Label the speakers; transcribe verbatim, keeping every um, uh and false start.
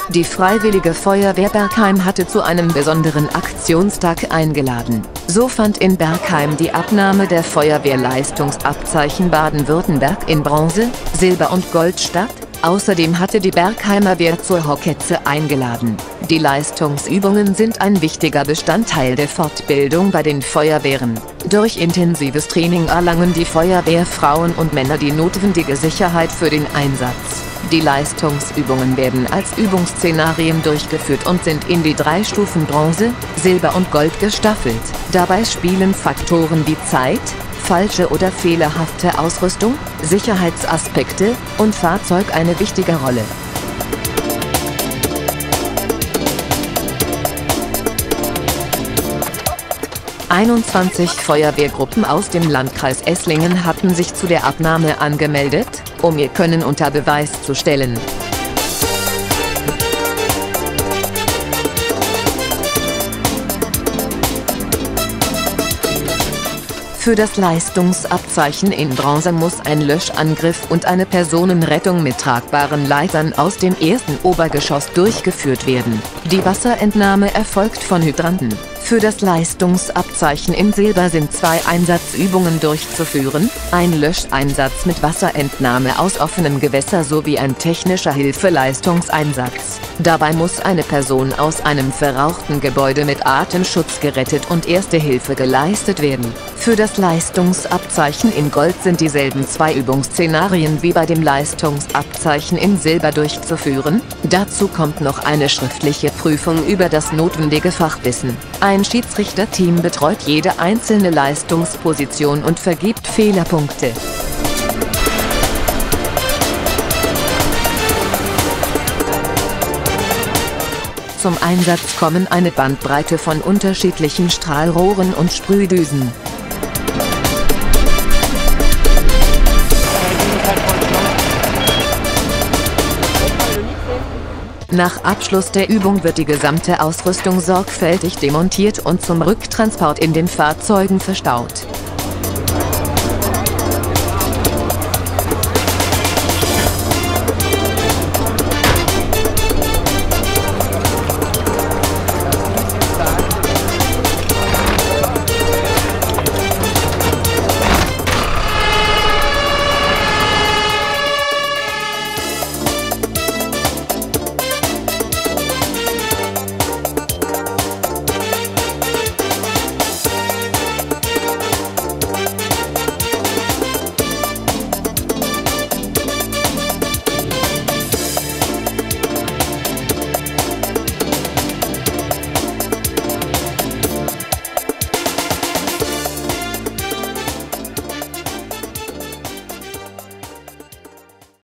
Speaker 1: Die Freiwillige Feuerwehr Bergheim hatte zu einem besonderen Aktionstag eingeladen. So fand in Bergheim die Abnahme der Feuerwehrleistungsabzeichen Baden-Württemberg in Bronze, Silber und Gold statt. Außerdem hatte die Bergheimer Wehr zur Hocketze eingeladen. Die Leistungsübungen sind ein wichtiger Bestandteil der Fortbildung bei den Feuerwehren. Durch intensives Training erlangen die Feuerwehrfrauen und Männer die notwendige Sicherheit für den Einsatz. Die Leistungsübungen werden als Übungsszenarien durchgeführt und sind in die drei Stufen Bronze, Silber und Gold gestaffelt. Dabei spielen Faktoren wie Zeit, falsche oder fehlerhafte Ausrüstung, Sicherheitsaspekte und Fahrzeug eine wichtige Rolle. einundzwanzig Feuerwehrgruppen aus dem Landkreis Esslingen hatten sich zu der Abnahme angemeldet, um ihr Können unter Beweis zu stellen. Für das Leistungsabzeichen in Bronze muss ein Löschangriff und eine Personenrettung mit tragbaren Leitern aus dem ersten Obergeschoss durchgeführt werden. Die Wasserentnahme erfolgt von Hydranten. Für das Leistungsabzeichen in Silber sind zwei Einsatzübungen durchzuführen, ein Löscheinsatz mit Wasserentnahme aus offenem Gewässer sowie ein technischer Hilfeleistungseinsatz. Dabei muss eine Person aus einem verrauchten Gebäude mit Atemschutz gerettet und Erste Hilfe geleistet werden. Für das Leistungsabzeichen in Gold sind dieselben zwei Übungsszenarien wie bei dem Leistungsabzeichen in Silber durchzuführen. Dazu kommt noch eine schriftliche Prüfung über das notwendige Fachwissen. Ein Schiedsrichterteam betreut jede einzelne Leistungsposition und vergibt Fehlerpunkte. Zum Einsatz kommen eine Bandbreite von unterschiedlichen Strahlrohren und Sprühdüsen. Nach Abschluss der Übung wird die gesamte Ausrüstung sorgfältig demontiert und zum Rücktransport in den Fahrzeugen verstaut.